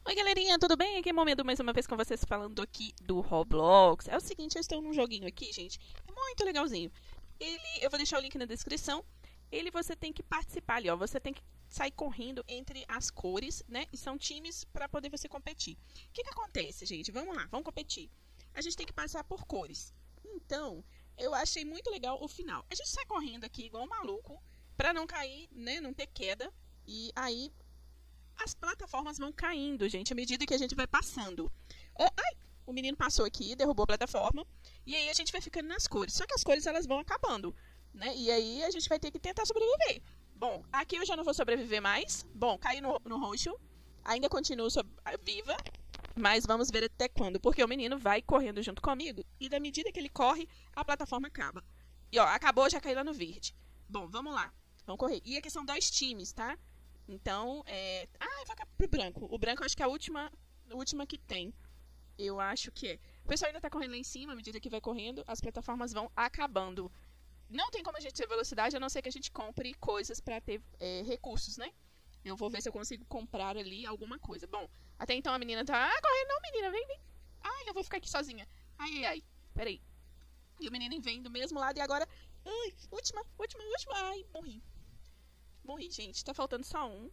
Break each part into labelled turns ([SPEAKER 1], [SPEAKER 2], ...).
[SPEAKER 1] Oi galerinha, tudo bem? Aqui é Momento mais uma vez com vocês falando aqui do Roblox. É o seguinte, eu estou num joguinho aqui, gente, é muito legalzinho. Eu vou deixar o link na descrição. Você tem que participar ali, ó, você tem que sair correndo entre as cores, né? E são times para poder você competir. O que acontece, gente? Vamos lá, vamos competir. A gente tem que passar por cores. Então, eu achei muito legal o final. A gente sai correndo aqui igual um maluco para não cair, né? Não ter queda. E aí as plataformas vão caindo, gente, à medida que a gente vai passando. Ai, o menino passou aqui, derrubou a plataforma. E aí a gente vai ficando nas cores. Só que as cores elas vão acabando, né? E aí a gente vai ter que tentar sobreviver. Bom, aqui eu já não vou sobreviver mais. Bom, caí no roxo. Ainda continuo viva. Mas vamos ver até quando. Porque o menino vai correndo junto comigo. E da medida que ele corre, a plataforma acaba. E ó, acabou, já caiu lá no verde. Bom, vamos lá. Vamos correr. E aqui são 2 times, tá? Então, vai pro branco. O branco eu acho que é a última que tem. Eu acho que é. O pessoal ainda tá correndo lá em cima, à medida que vai correndo, as plataformas vão acabando. Não tem como a gente ter velocidade, a não ser que a gente compre coisas pra ter recursos, né? Eu vou ver se eu consigo comprar ali alguma coisa. Bom, até então a menina tá correndo. Não, menina, vem. Ai, eu vou ficar aqui sozinha. Ai. Peraí. E o menino vem do mesmo lado e agora... Ai, última. Ai, morri, gente. Tá faltando só um.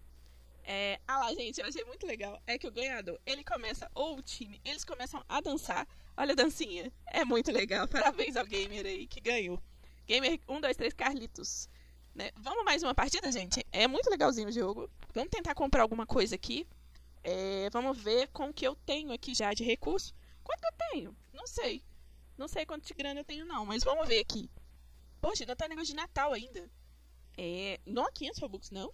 [SPEAKER 1] Lá, gente, eu achei muito legal. É que o ganhador, ele começa, ou o time, eles começam a dançar. Olha a dancinha. É muito legal. Parabéns ao gamer aí que ganhou. Gamer 123 Carlitos. Né? Vamos mais uma partida, gente? É muito legalzinho o jogo. Vamos tentar comprar alguma coisa aqui. Vamos ver com o que eu tenho aqui já de recurso. Quanto que eu tenho? Não sei. Não sei quanto de grana eu tenho, não. Mas vamos ver aqui. Poxa, ainda tá negócio de Natal ainda. Não 500 Robux, não.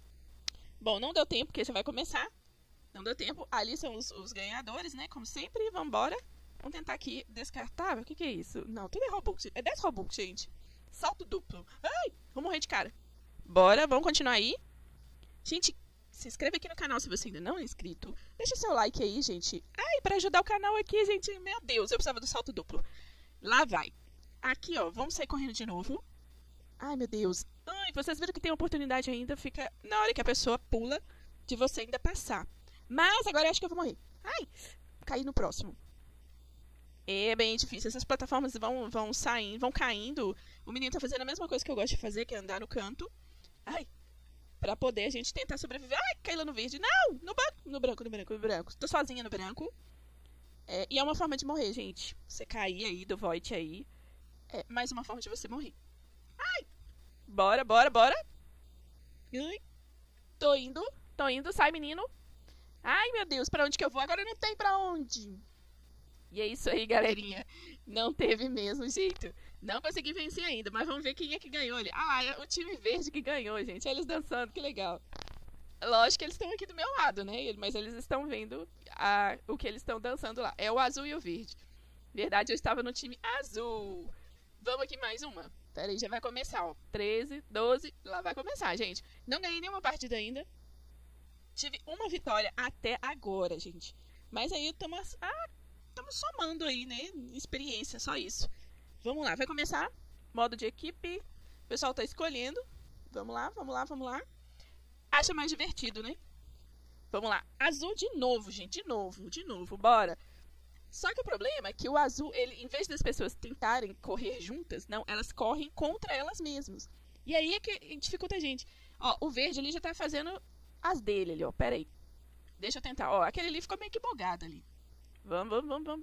[SPEAKER 1] Bom, não deu tempo, porque já vai começar. Não deu tempo. Ali são os ganhadores, né? Como sempre, vambora. Vamos tentar aqui descartável. O que é isso? Não, tudo é Robux. É 10 Robux, gente. Salto duplo. Ai, vou morrer de cara. Bora, vamos continuar aí. Gente, se inscreve aqui no canal se você ainda não é inscrito. Deixa seu like aí, gente. Ai, pra ajudar o canal aqui, gente. Meu Deus, eu precisava do salto duplo. Lá vai. Aqui, ó, vamos sair correndo de novo. Ai, meu Deus. Ai, vocês viram que tem oportunidade ainda, fica na hora que a pessoa pula de você ainda passar. Mas agora eu acho que eu vou morrer. Ai, caí no próximo. É bem difícil. Essas plataformas vão saindo, vão caindo. O menino tá fazendo a mesma coisa que eu gosto de fazer, que é andar no canto. Ai, pra poder a gente tentar sobreviver. Ai, caí lá no verde. Não, no branco. Tô sozinha no branco. E é uma forma de morrer, gente. Você cair aí do Void aí. É mais uma forma de você morrer. Ai! Bora. Ai, tô indo, sai menino. Ai, meu Deus, pra onde que eu vou? Agora não tem pra onde. E é isso aí, galerinha. Não teve mesmo jeito. Não consegui vencer ainda, mas vamos ver quem é que ganhou. Olha, é o time verde que ganhou, gente. Eles dançando, que legal. Lógico que eles estão aqui do meu lado, né? Mas eles estão vendo o que eles estão dançando lá. É o azul e o verde. Verdade, eu estava no time azul. Vamos aqui mais uma. Pera aí, já vai começar, ó. 13, 12, lá vai começar, gente. Não ganhei nenhuma partida ainda. Tive uma vitória até agora, gente. Mas aí estamos somando aí, né? Experiência, só isso. Vamos lá, vai começar. Modo de equipe. O pessoal tá escolhendo. Vamos lá. Acha mais divertido, né? Vamos lá. Azul de novo, gente. De novo. Bora. Só que o problema é que o azul, ele, em vez das pessoas tentarem correr juntas, não, elas correm contra elas mesmas. E aí é que dificulta a gente. Ó, o verde ali já tá fazendo as dele ali, ó. Pera aí. Deixa eu tentar. Ó, aquele ali ficou meio que bugado ali. Vamos.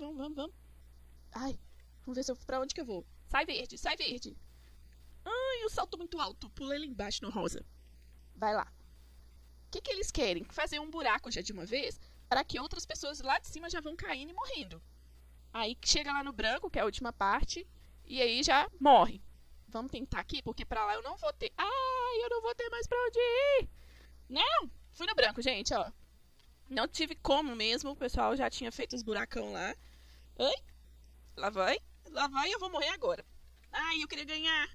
[SPEAKER 1] Ai, vamos ver pra onde que eu vou. Sai verde. Ai, o salto muito alto. Pulei lá embaixo no rosa. Vai lá. O que eles querem? Fazer um buraco já de uma vez, para que outras pessoas lá de cima já vão caindo e morrendo. Aí chega lá no branco, que é a última parte, e aí já morre. Vamos tentar aqui, porque pra lá eu não vou ter... Ai, eu não vou ter mais pra onde ir. Não, fui no branco, gente, ó. Não tive como mesmo, o pessoal já tinha feito os buracão lá. Ai, lá vai eu vou morrer agora. Ai, eu queria ganhar.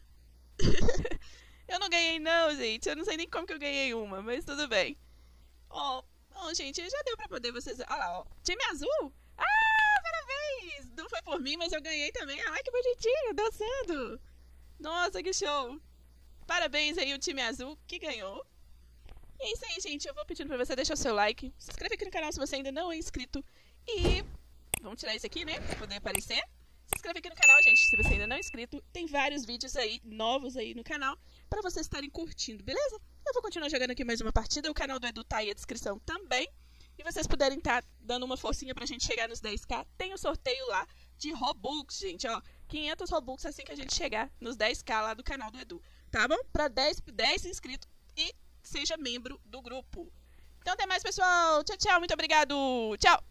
[SPEAKER 1] Eu não ganhei não, gente. Eu não sei nem como que eu ganhei uma, mas tudo bem. Ó, gente, já deu pra poder vocês... Olha lá, ó. Time azul? Ah, parabéns! Não foi por mim, mas eu ganhei também. Ai, que bonitinho, dançando. Nossa, que show. Parabéns aí o time azul que ganhou. E é isso aí, gente. Eu vou pedindo pra você deixar o seu like. Se inscreve aqui no canal se você ainda não é inscrito. E vamos tirar isso aqui, né? Pra poder aparecer. Se inscreve aqui no canal, gente, se você ainda não é inscrito. Tem vários vídeos aí, novos aí no canal, pra vocês estarem curtindo, beleza? Eu vou continuar jogando aqui mais uma partida. O canal do Edu tá aí na descrição também. E vocês puderem estar dando uma forcinha pra gente chegar nos 10k. Tem o sorteio lá de Robux, gente, ó. 500 Robux assim que a gente chegar nos 10k lá do canal do Edu, tá bom? Pra 10 inscritos e seja membro do grupo. Então até mais, pessoal. Tchau, tchau. Muito obrigado. Tchau.